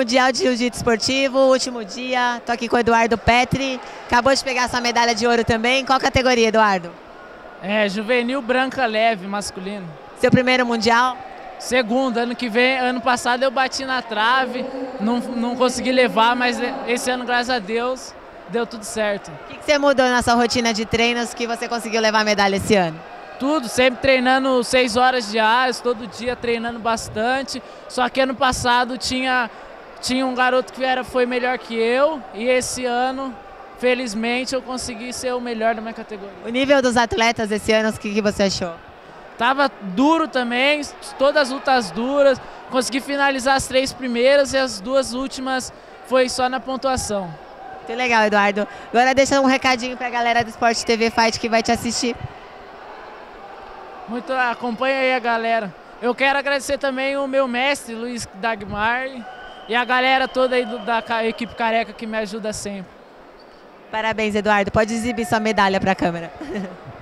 Mundial de Jiu-Jitsu Esportivo, último dia. Tô aqui com o Eduardo Petri. Acabou de pegar sua medalha de ouro também. Qual categoria, Eduardo? Juvenil branca leve, masculino. Seu primeiro Mundial? Segundo, ano passado eu bati na trave, não consegui levar, mas esse ano, graças a Deus, deu tudo certo. O que você mudou na sua rotina de treinos que você conseguiu levar a medalha esse ano? Tudo, sempre treinando 6 horas diárias, todo dia treinando bastante. Só que ano passado tinha um garoto que foi melhor que eu e esse ano, felizmente, eu consegui ser o melhor da minha categoria. O nível dos atletas esse ano, o que você achou? Tava duro também, todas as lutas duras, consegui finalizar as 3 primeiras e as 2 últimas foi só na pontuação. Muito legal, Eduardo. Agora deixa um recadinho pra galera do Sport TV Fight que vai te assistir. Acompanha aí a galera. Eu quero agradecer também o meu mestre, Luiz Dagmar, e a galera toda aí da equipe Careca que me ajuda sempre. Parabéns, Eduardo. Pode exibir sua medalha pra câmera.